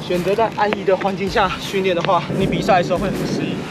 选择在安逸的环境下训练的话，你比赛的时候会很适应。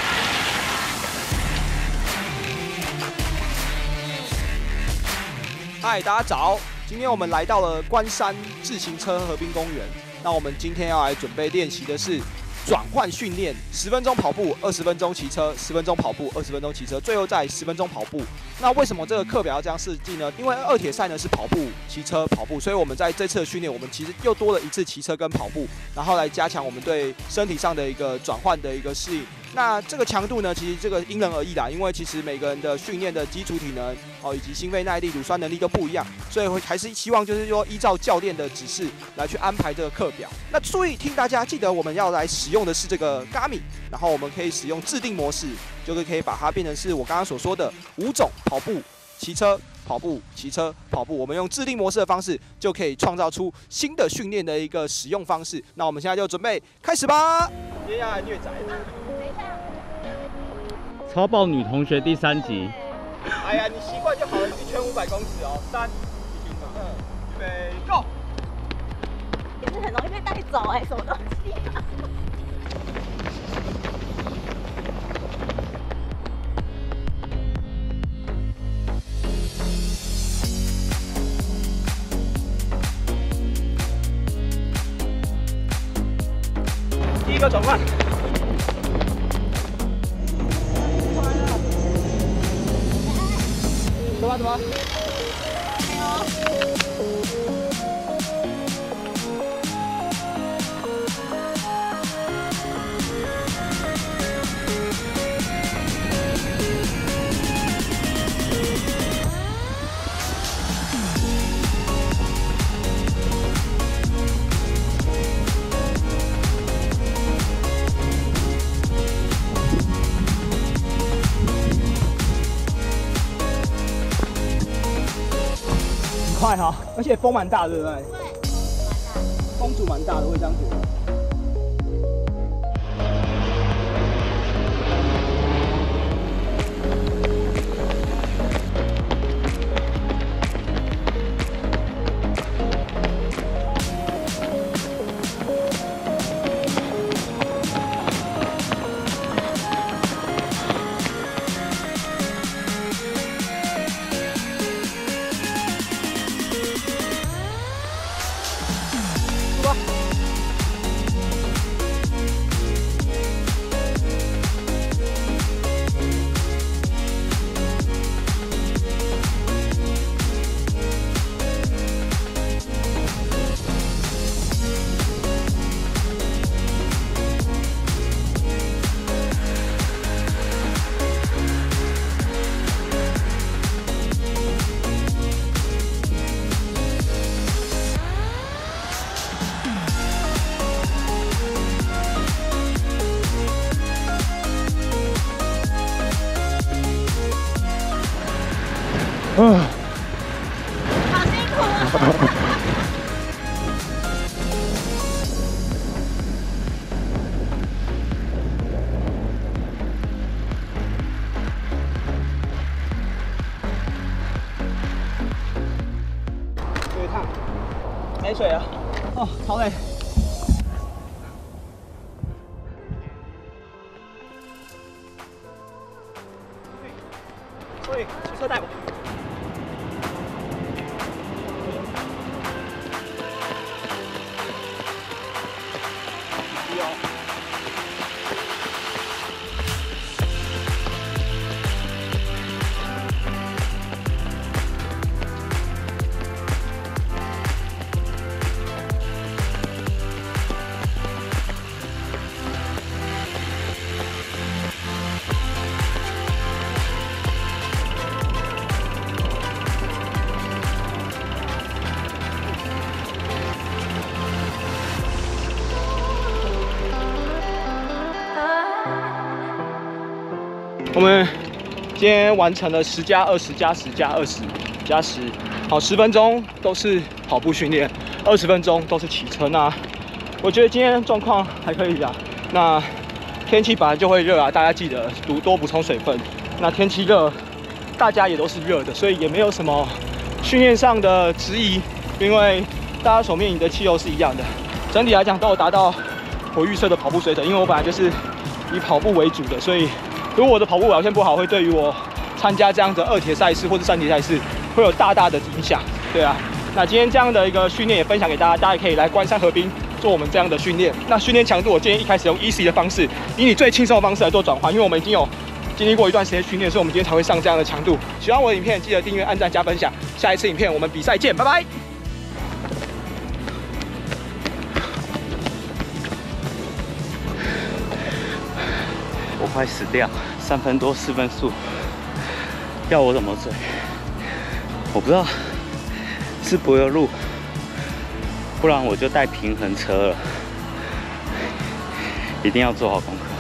嗨，大家早！今天我们来到了关山自行车河滨公园。那我们今天要来准备练习的是转换训练，10分钟跑步，20分钟骑车，10分钟跑步，20分钟骑车，最后再10分钟跑步。那为什么这个课表要这样设计呢？因为二铁赛呢是跑步、骑车、跑步，所以我们在这次的训练，我们其实又多了一次骑车跟跑步，然后来加强我们对身体上的一个转换的一个适应。那这个强度呢，其实这个因人而异啦，因为其实每个人的训练的基础体能以及心肺耐力、乳酸能力都不一样，所以还是希望就是说依照教练的指示来去安排这个课表。那注意听大家记得我们要来使用的是这个 Garmin， 然后我们可以使用制定模式，就是可以把它变成是我刚刚所说的5种跑步、骑车、跑步、骑车、跑步。我们用制定模式的方式，就可以创造出新的训练的一个使用方式。那我们现在就准备开始吧。接下来虐仔。 超爆女同学第3集。 哎呀，你习惯就好了，一圈500公尺哦。3、2、预备 ，Go！ 也是很容易被带走哎，什么东西啊？ 第一个转换。走吧。快哈，而且风蛮大，对不对？ 对， 风阻蛮大的，会这样觉得。 好辛苦啊！ 有一趟，没水了，哦，超累。所以骑车带我。我们今天完成了10+20+10+10+10，好，10分钟都是跑步训练，20分钟都是骑车。那我觉得今天状况还可以啊。那天气本来就会热啊，大家记得多补充水分。那天气热，大家也都是热的，所以也没有什么训练上的质疑，因为大家所面临的气候是一样的。 整体来讲都有达到我预测的跑步水准。因为我本来就是以跑步为主的，所以如果我的跑步表现不好，会对于我参加这样的2铁赛事或者3铁赛事会有大大的影响。对啊，那今天这样的一个训练也分享给大家，大家也可以来关山河滨做我们这样的训练。那训练强度，我建议一开始用 easy 的方式，以你最轻松的方式来做转换，因为我们已经有经历过一段时间训练，所以我们今天才会上这样的强度。喜欢我的影片，记得订阅、按赞、加分享。下一次影片我们比赛见，拜拜。 我快死掉，3分多4分速，要我怎么追？我不知道是柏油路，不然我就带平衡车了。一定要做好功课。